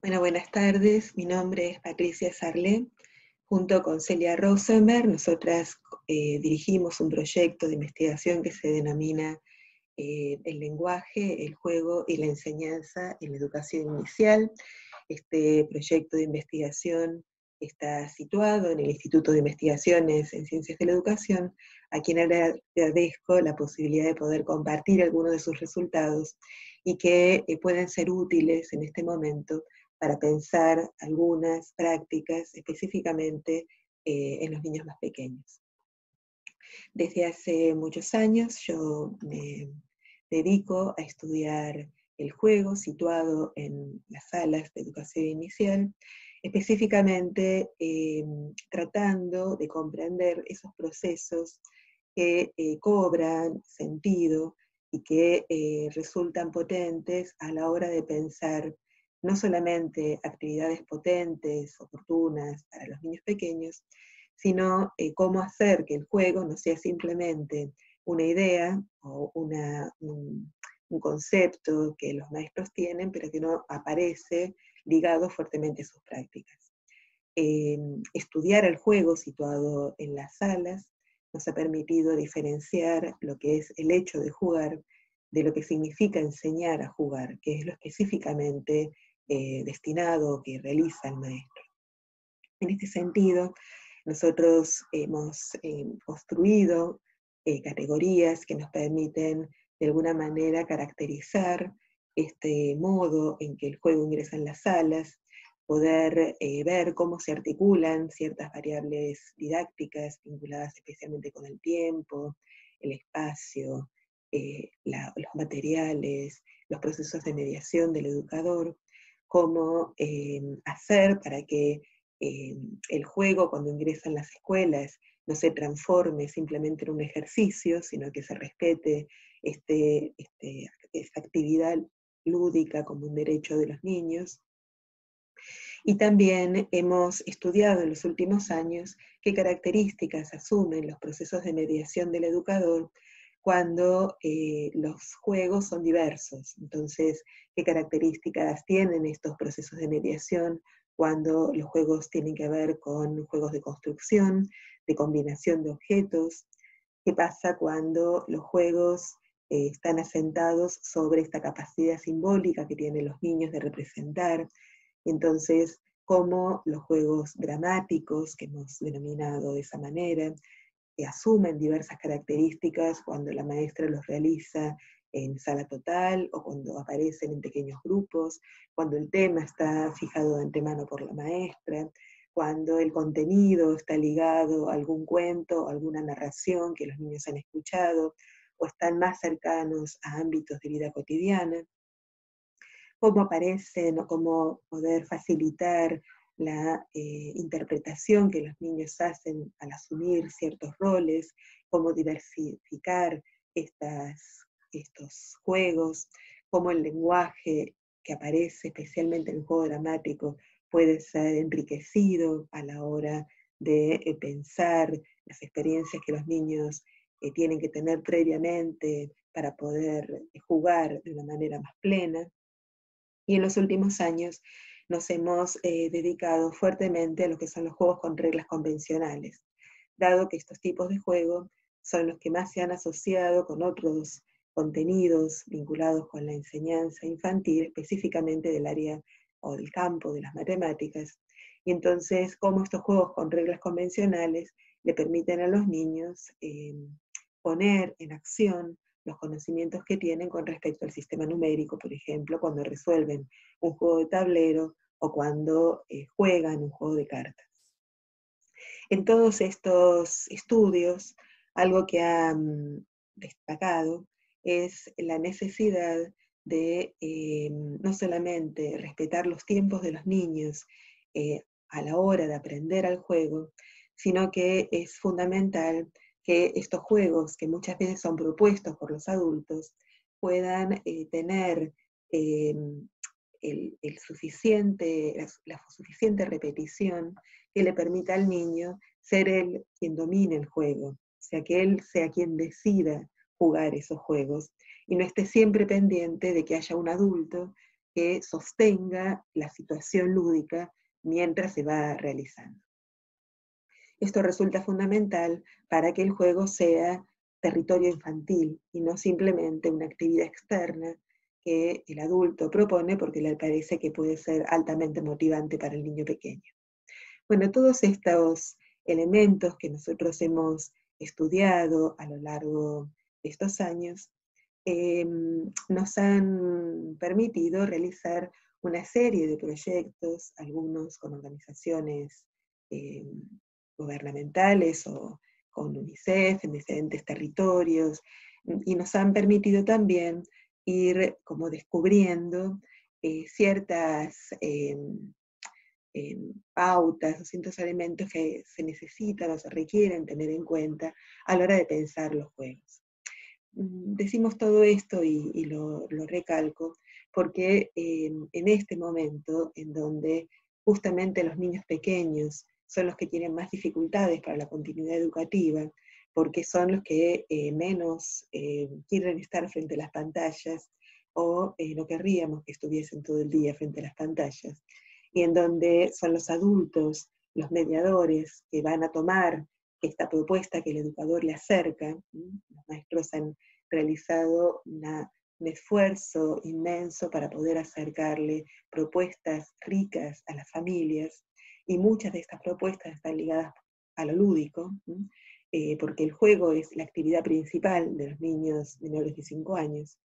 Bueno, buenas tardes. Mi nombre es Patricia Sarlé. Junto con Celia Rosenberg, nosotras dirigimos un proyecto de investigación que se denomina El lenguaje, el juego y la enseñanza en la educación inicial. Este proyecto de investigación está situado en el Instituto de Investigaciones en Ciencias de la Educación, a quien agradezco la posibilidad de poder compartir algunos de sus resultados y que pueden ser útiles en este momento para pensar algunas prácticas específicamente en los niños más pequeños. Desde hace muchos años yo me dedico a estudiar el juego situado en las salas de educación inicial, específicamente tratando de comprender esos procesos que cobran sentido y que resultan potentes a la hora de pensar no solamente actividades potentes, oportunas para los niños pequeños, sino cómo hacer que el juego no sea simplemente una idea o un concepto que los maestros tienen, pero que no aparece ligado fuertemente a sus prácticas. Estudiar el juego situado en las salas nos ha permitido diferenciar lo que es el hecho de jugar de lo que significa enseñar a jugar, que es lo específicamente destinado que realiza el maestro. En este sentido, nosotros hemos construido categorías que nos permiten de alguna manera caracterizar este modo en que el juego ingresa en las salas, poder ver cómo se articulan ciertas variables didácticas vinculadas especialmente con el tiempo, el espacio, los materiales, los procesos de mediación del educador, cómo hacer para que el juego cuando ingresa en las escuelas no se transforme simplemente en un ejercicio, sino que se respete esta actividad lúdica como un derecho de los niños. Y también hemos estudiado en los últimos años qué características asumen los procesos de mediación del educador cuando los juegos son diversos. Entonces, qué características tienen estos procesos de mediación cuando los juegos tienen que ver con juegos de construcción, de combinación de objetos. ¿Qué pasa cuando los juegos están asentados sobre esta capacidad simbólica que tienen los niños de representar? Entonces, cómo los juegos dramáticos, que hemos denominado de esa manera, asumen diversas características cuando la maestra los realiza en sala total o cuando aparecen en pequeños grupos, cuando el tema está fijado de antemano por la maestra, cuando el contenido está ligado a algún cuento o alguna narración que los niños han escuchado o están más cercanos a ámbitos de vida cotidiana, cómo aparecen o cómo poder facilitar la interpretación que los niños hacen al asumir ciertos roles, cómo diversificar estos juegos, cómo el lenguaje que aparece especialmente en el juego dramático puede ser enriquecido a la hora de pensar las experiencias que los niños tienen que tener previamente para poder jugar de una manera más plena. Y en los últimos años nos hemos dedicado fuertemente a lo que son los juegos con reglas convencionales, dado que estos tipos de juego son los que más se han asociado con otros contenidos vinculados con la enseñanza infantil, específicamente del área o del campo de las matemáticas. Y entonces, cómo estos juegos con reglas convencionales le permiten a los niños poner en acción los conocimientos que tienen con respecto al sistema numérico, por ejemplo, cuando resuelven un juego de tablero o cuando juegan un juego de cartas. En todos estos estudios, algo que ha destacado es la necesidad de no solamente respetar los tiempos de los niños a la hora de aprender al juego, sino que es fundamental que estos juegos, que muchas veces son propuestos por los adultos, puedan tener la suficiente repetición que le permita al niño ser él quien domine el juego, o sea, que él sea quien decida jugar esos juegos y no esté siempre pendiente de que haya un adulto que sostenga la situación lúdica mientras se va realizando. Esto resulta fundamental para que el juego sea territorio infantil y no simplemente una actividad externa que el adulto propone porque le parece que puede ser altamente motivante para el niño pequeño. Bueno, todos estos elementos que nosotros hemos estudiado a lo largo de estos años nos han permitido realizar una serie de proyectos, algunos con organizaciones gubernamentales o con UNICEF en diferentes territorios, y nos han permitido también ir como descubriendo ciertas pautas o ciertos elementos que se necesitan o se requieren tener en cuenta a la hora de pensar los juegos. Decimos todo esto y lo recalco porque en este momento en donde justamente los niños pequeños son los que tienen más dificultades para la continuidad educativa, porque son los que menos quieren estar frente a las pantallas o no querríamos que estuviesen todo el día frente a las pantallas, y en donde son los adultos, los mediadores que van a tomar esta propuesta que el educador le acerca. Los maestros han realizado un esfuerzo inmenso para poder acercarle propuestas ricas a las familias, y muchas de estas propuestas están ligadas a lo lúdico, porque el juego es la actividad principal de los niños menores de 5 años.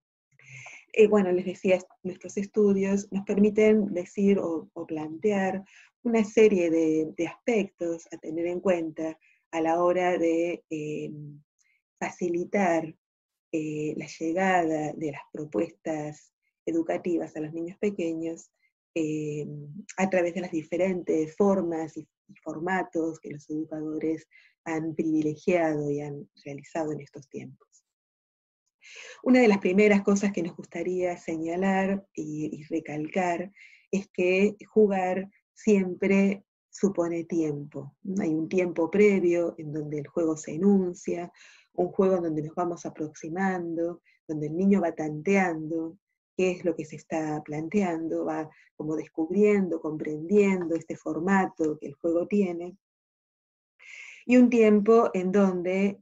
Bueno, les decía, nuestros estudios nos permiten decir o plantear una serie de aspectos a tener en cuenta a la hora de facilitar la llegada de las propuestas educativas a los niños pequeños a través de las diferentes formas y formatos que los educadores han privilegiado y han realizado en estos tiempos. Una de las primeras cosas que nos gustaría señalar y recalcar es que jugar siempre supone tiempo. Hay un tiempo previo en donde el juego se enuncia, un juego en donde nos vamos aproximando, donde el niño va tanteando qué es lo que se está planteando, va como descubriendo, comprendiendo este formato que el juego tiene, y un tiempo en donde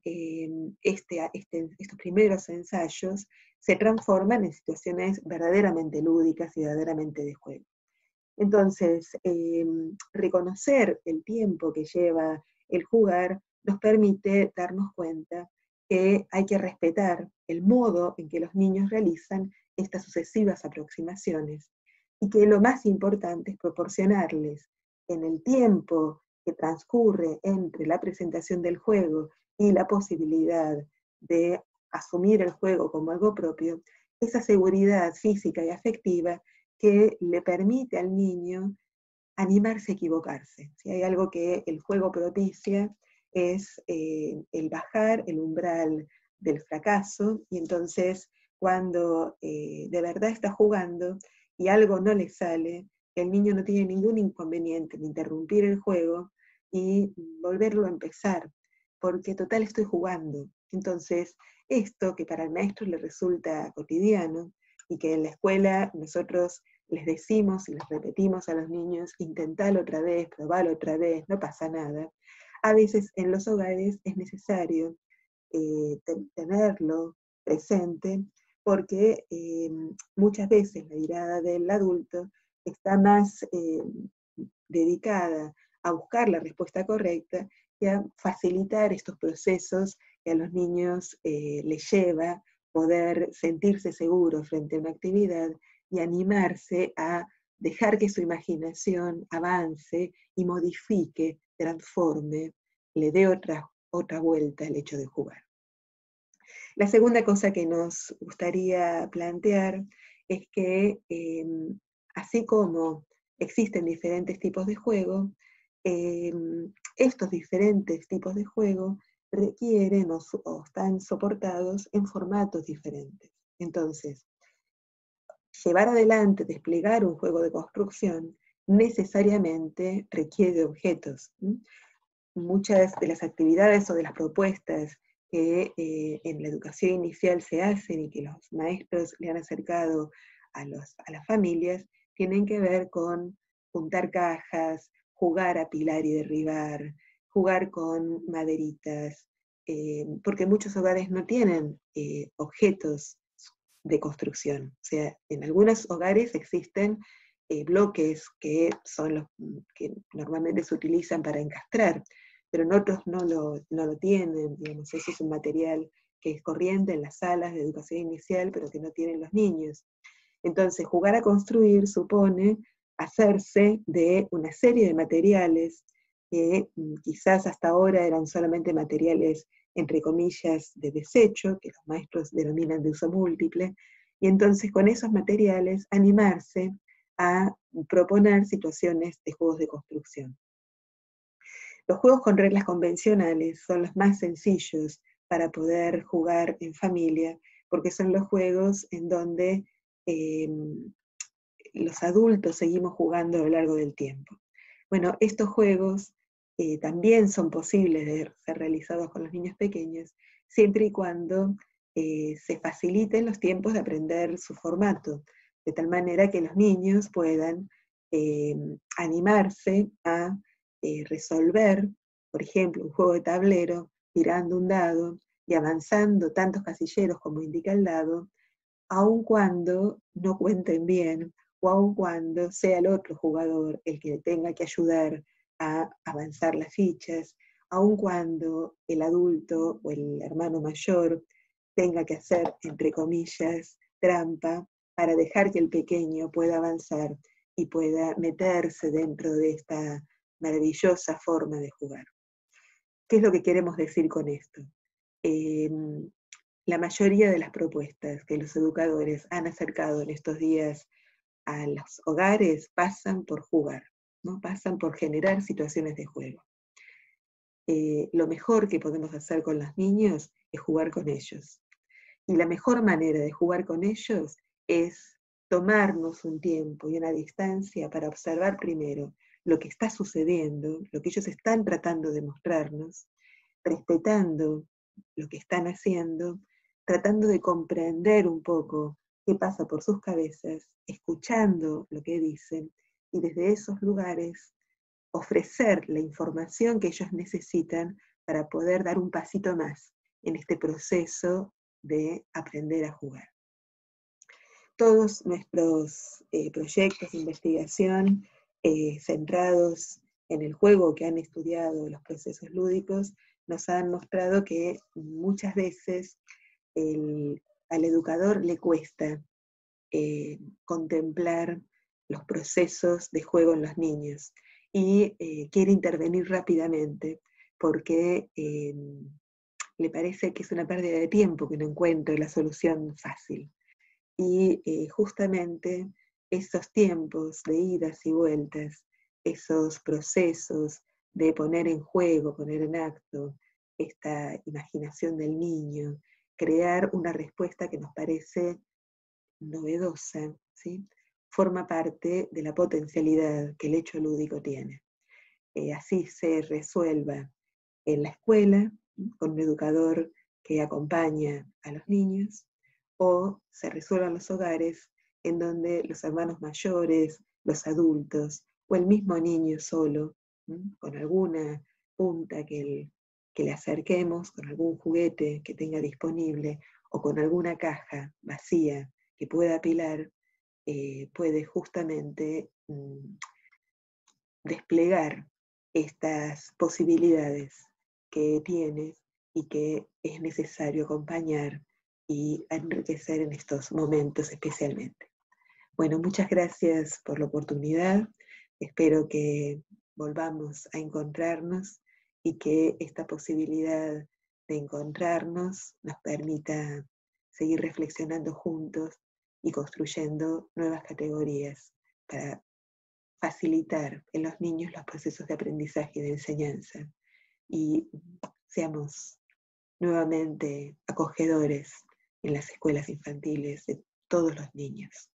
estos primeros ensayos se transforman en situaciones verdaderamente lúdicas y verdaderamente de juego. Entonces, reconocer el tiempo que lleva el jugar nos permite darnos cuenta que hay que respetar el modo en que los niños realizan estas sucesivas aproximaciones, y que lo más importante es proporcionarles en el tiempo que transcurre entre la presentación del juego y la posibilidad de asumir el juego como algo propio, esa seguridad física y afectiva que le permite al niño animarse a equivocarse. Si hay algo que el juego propicia es el bajar el umbral del fracaso, y entonces cuando de verdad está jugando y algo no le sale, el niño no tiene ningún inconveniente en interrumpir el juego y volverlo a empezar, porque total estoy jugando. Entonces, esto que para el maestro le resulta cotidiano y que en la escuela nosotros les decimos y les repetimos a los niños, intentalo otra vez, probalo otra vez, no pasa nada. A veces en los hogares es necesario tenerlo presente, porque muchas veces la mirada del adulto está más dedicada a buscar la respuesta correcta que a facilitar estos procesos que a los niños les lleva poder sentirse seguros frente a una actividad y animarse a dejar que su imaginación avance y modifique, transforme, le dé otra vuelta al hecho de jugar. La segunda cosa que nos gustaría plantear es que así como existen diferentes tipos de juego, estos diferentes tipos de juego requieren o están soportados en formatos diferentes. Entonces, llevar adelante, desplegar un juego de construcción necesariamente requiere de objetos. Muchas de las actividades o de las propuestas que en la educación inicial se hacen y que los maestros le han acercado a las familias tienen que ver con juntar cajas, jugar a pilar y derribar, jugar con maderitas, porque muchos hogares no tienen objetos de construcción. O sea, en algunos hogares existen bloques que son los que normalmente se utilizan para encastrar, pero en otros no lo tienen. Digamos, ese es un material que es corriente en las salas de educación inicial, pero que no tienen los niños. Entonces, jugar a construir supone hacerse de una serie de materiales que quizás hasta ahora eran solamente materiales, entre comillas, de desecho, que los maestros denominan de uso múltiple, y entonces con esos materiales animarse a proponer situaciones de juegos de construcción. Los juegos con reglas convencionales son los más sencillos para poder jugar en familia, porque son los juegos en donde los adultos seguimos jugando a lo largo del tiempo. Bueno, estos juegos también son posibles de ser realizados con los niños pequeños, siempre y cuando se faciliten los tiempos de aprender su formato, de tal manera que los niños puedan animarse a resolver, por ejemplo, un juego de tablero, tirando un dado y avanzando tantos casilleros como indica el dado, aun cuando no cuenten bien, o aun cuando sea el otro jugador el que tenga que ayudar a avanzar las fichas, aun cuando el adulto o el hermano mayor tenga que hacer, entre comillas, trampa para dejar que el pequeño pueda avanzar y pueda meterse dentro de esta maravillosa forma de jugar. ¿Qué es lo que queremos decir con esto? La mayoría de las propuestas que los educadores han acercado en estos días a los hogares pasan por jugar, ¿no? Pasan por generar situaciones de juego. Lo mejor que podemos hacer con los niños es jugar con ellos. Y la mejor manera de jugar con ellos es tomarnos un tiempo y una distancia para observar primero lo que está sucediendo, lo que ellos están tratando de mostrarnos, respetando lo que están haciendo, tratando de comprender un poco qué pasa por sus cabezas, escuchando lo que dicen y desde esos lugares ofrecer la información que ellos necesitan para poder dar un pasito más en este proceso de aprender a jugar. Todos nuestros proyectos de investigación centrados en el juego, que han estudiado los procesos lúdicos, nos han mostrado que muchas veces al educador le cuesta contemplar los procesos de juego en los niños y quiere intervenir rápidamente porque le parece que es una pérdida de tiempo, que no encuentre la solución fácil. Y justamente esos tiempos de idas y vueltas, esos procesos de poner en juego, poner en acto esta imaginación del niño, crear una respuesta que nos parece novedosa, ¿sí? Forma parte de la potencialidad que el hecho lúdico tiene. Así se resuelva en la escuela, con un educador que acompaña a los niños, o se resuelvan los hogares en donde los hermanos mayores, los adultos, o el mismo niño solo, con alguna punta que le acerquemos, con algún juguete que tenga disponible, o con alguna caja vacía que pueda apilar, puede justamente desplegar estas posibilidades que tiene y que es necesario acompañar y enriquecer en estos momentos especialmente. Bueno, muchas gracias por la oportunidad. Espero que volvamos a encontrarnos y que esta posibilidad de encontrarnos nos permita seguir reflexionando juntos y construyendo nuevas categorías para facilitar en los niños los procesos de aprendizaje y de enseñanza y seamos nuevamente acogedores en las escuelas infantiles de todos los niños.